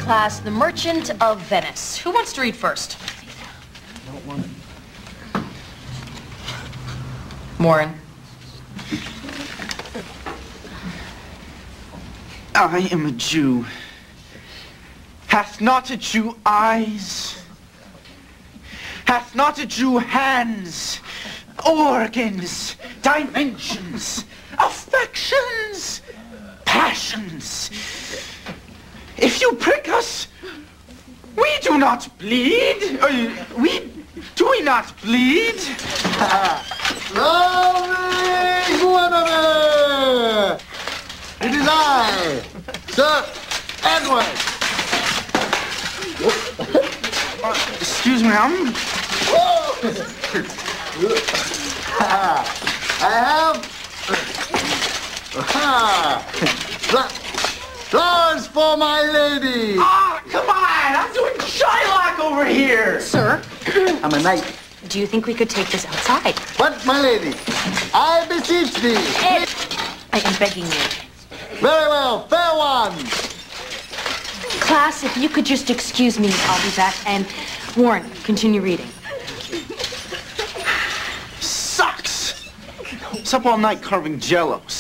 class, The Merchant of Venice. Who wants to read first? I don't want to. Warren. I am a Jew. Hath not a Jew eyes? Hath not a Jew hands, organs, dimensions, affections, passions? If you prick us, we do not bleed. Do we not bleed? It is I, Sir Edward. Excuse me, I have flowers for my lady. Ah, come on! I'm doing Shylock over here! Sir, I'm a knight. do you think we could take this outside? But, my lady, I beseech thee. Ed, I am begging you. Very well, fair one. Class, if you could just excuse me, I'll be back. And Warren, continue reading. Sucks! It's up all night carving jellos.